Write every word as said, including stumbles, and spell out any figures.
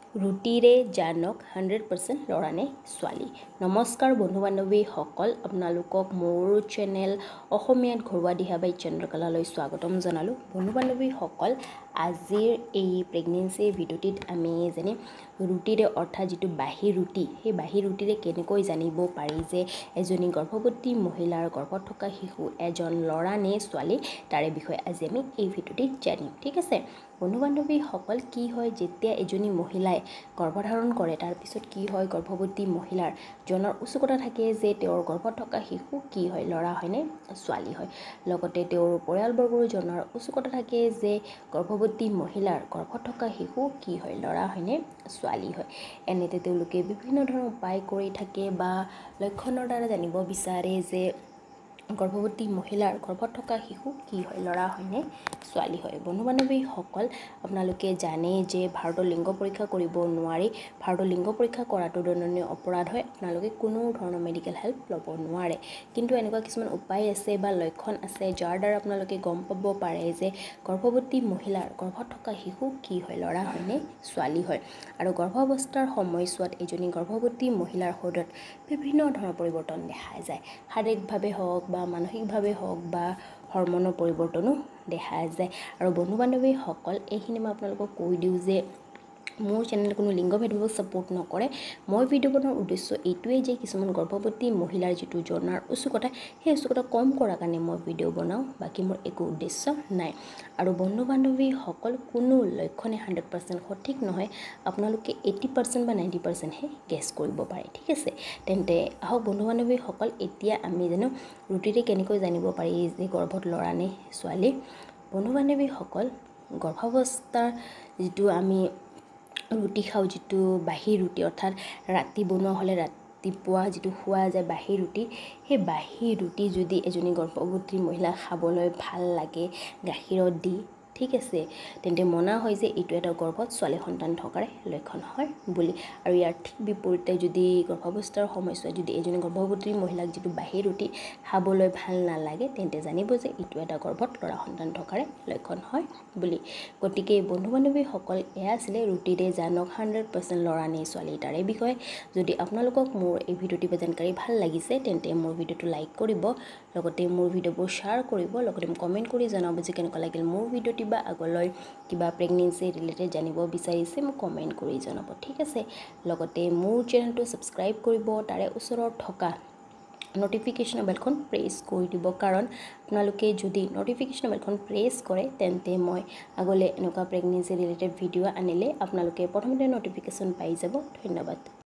ৰুটিৰে জানক hundred percent ল'ৰা নে ছোৱালী। নমস্কাৰ বন্ধু বান্ধৱীসকল, আপোনালোকক মোৰ চেনেল অসমীয়াত ঘৰুৱা দিহা বাই চন্দ্ৰকলালৈ স্বাগতম জনালোঁ। বন্ধু বান্ধৱীসকল, আজিৰ এই প্ৰেগনেঞ্চি ভিডিঅ'টিত আমি যেনে ৰুটিৰে অৰ্থাৎ যিটো বাহি ৰুটি, সেই বাহি ৰুটিৰে কেনেকৈ জানিব পাৰি যে এজনী গৰ্ভৱতী মহিলাৰ গৰ্ভত থকা শিশু এজন ল'ৰা নে ছোৱালী, তাৰে বিষয়ে আজি আমি এই ভিডিঅ'টিত জানিম। ঠিক আছে বন্ধু বান্ধৱীসকল, কি হয় যেতিয়া এজনী মহিলাই গৰ্ভধাৰণ কৰে, তাৰপিছত কি হয় গৰ্ভৱতী মহিলাৰ জনাৰ উৎসুকতা থাকে যে তেওঁৰ গৰ্ভত থকা শিশু কি হয়, ল'ৰা হয়নে ছোৱালী হয়। লগতে তেওঁৰ পৰিয়ালবৰ্গৰ জনাৰ উৎসুকতা থাকে যে গৰ্ভৱতী মহিলাৰ গৰ্ভত থকা শিশু কি হয়, ল'ৰা হয়নে ছোৱালী হয়। এনেতে তেওঁলোকে বিভিন্ন ধৰণৰ উপায় কৰি থাকে বা লক্ষণৰ দ্বাৰা জানিব বিচাৰে যে গৰ্ভৱতী মহিলাৰ গৰ্ভত থকা শিশু কি হয়, ল'ৰা হয়নে ছোৱালী হয়। বন্ধু বান্ধৱীসকল, আপোনালোকে জানে যে ভাৰতৰ লিংগ পৰীক্ষা কৰিব নোৱাৰি। ভাৰতৰ লিংগ পৰীক্ষা কৰাটো দণ্ডনীয় অপৰাধ হয়। আপোনালোকে কোনো ধৰণৰ মেডিকেল হেল্প ল'ব নোৱাৰে। কিন্তু এনেকুৱা কিছুমান উপায় আছে বা লক্ষণ আছে যাৰ দ্বাৰা আপোনালোকে গম পাব পাৰে যে গৰ্ভৱতী মহিলাৰ গৰ্ভত থকা শিশু কি হয়, ল'ৰা হয়নে ছোৱালী হয়। আৰু গৰ্ভাৱস্থাৰ সময়ছোৱাত এজনী গৰ্ভৱতী মহিলাৰ শৰীৰত বিভিন্ন ধৰণৰ পৰিৱৰ্তন দেখা যায়। শাৰীৰিকভাৱে হওক বা মানসিকভাৱে হওক বা হৰমনৰ পৰিৱৰ্তনো দেখা যায়। আৰু বন্ধু বান্ধৱীসকল, এইখিনি মই আপোনালোকক কৈ দিওঁ যে মোৰ চেনেল কোনো লিংগ ভেদভাৱক ছাপোৰ্ট নকৰে। মই ভিডিঅ' বনোৱাৰ উদ্দেশ্য এইটোৱেই যে কিছুমান গৰ্ভৱতী মহিলাৰ যিটো জনাৰ উৎসুকতা, সেই উৎসুকতা কম কৰাৰ কাৰণে মই ভিডিঅ' বনাওঁ, বাকী মোৰ একো উদ্দেশ্য নাই। আৰু বন্ধু বান্ধৱীসকল, কোনো লক্ষণে হাণ্ড্ৰেড পাৰ্চেণ্ট সঠিক নহয়। আপোনালোকে এইটি পাৰ্চেণ্ট বা নাইণ্টি পাৰ্চেণ্টহে গেছ কৰিব পাৰে। ঠিক আছে, তেন্তে আহক বন্ধু বান্ধৱীসকল, এতিয়া আমি জানো ৰুটিৰে কেনেকৈ জানিব পাৰি যে গৰ্ভত ল'ৰা নে ছোৱালী। বন্ধু বান্ধৱীসকল, গৰ্ভাৱস্থাৰ যিটো আমি ৰুটি খাওঁ, যিটো বাহি ৰুটি অৰ্থাৎ ৰাতি বনোৱা হ'লে ৰাতিপুৱা যিটো খোৱা যায় বাহি ৰুটি, সেই বাহি ৰুটি যদি এজনী গৰ্ভৱতী মহিলাক খাবলৈ ভাল লাগে গাখীৰত দি, ঠিক আছে, তেন্তে মনা হয় যে এইটো এটা গৰ্ভত ছোৱালী সন্তান থকাৰে লক্ষণ হয় বুলি। আৰু ইয়াৰ ঠিক বিপৰীতে যদি গৰ্ভাৱস্থাৰ সময়ছোৱাত যদি এজনী গৰ্ভৱতী মহিলাক যিটো বাহি ৰুটি খাবলৈ ভাল নালাগে, তেন্তে জানিব যে এইটো এটা গৰ্ভত ল'ৰা সন্তান থকাৰে লক্ষণ হয় বুলি। গতিকে বন্ধু বান্ধৱীসকল, এয়া আছিলে ৰুটিৰে জানক হাণ্ড্ৰেড পাৰ্চেণ্ট ল'ৰা নে ছোৱালী, তাৰে বিষয়ে। যদি আপোনালোকক মোৰ এই ভিডিঅ'টি বা জানকাৰী ভাল লাগিছে, তেন্তে মোৰ ভিডিঅ'টো লাইক কৰিব, লগতে মোৰ ভিডিঅ'বোৰ শ্বেয়াৰ কৰিব, লগতে মোক কমেণ্ট কৰি জনাব যে কেনেকুৱা লাগিল মোৰ ভিডিঅ'টি, বা আগলৈ কিবা প্ৰেগনেঞ্চি ৰিলেটেড জানিব বিচাৰিছে মোক কমেণ্ট কৰি জনাব। ঠিক আছে, লগতে মোৰ চেনেলটো ছাবস্ক্ৰাইব কৰিব, তাৰে ওচৰত থকা নটিফিকেশ্যন বেলখন প্ৰেছ কৰি দিব, কাৰণ আপোনালোকে যদি নটিফিকেশ্যন বেলখন প্ৰেছ কৰে, তেন্তে মই আগলৈ এনেকুৱা প্ৰেগনেঞ্চি ৰিলেটেড ভিডিঅ' আনিলে আপোনালোকে প্ৰথমতে নটিফিকেশ্যন পাই যাব। ধন্যবাদ।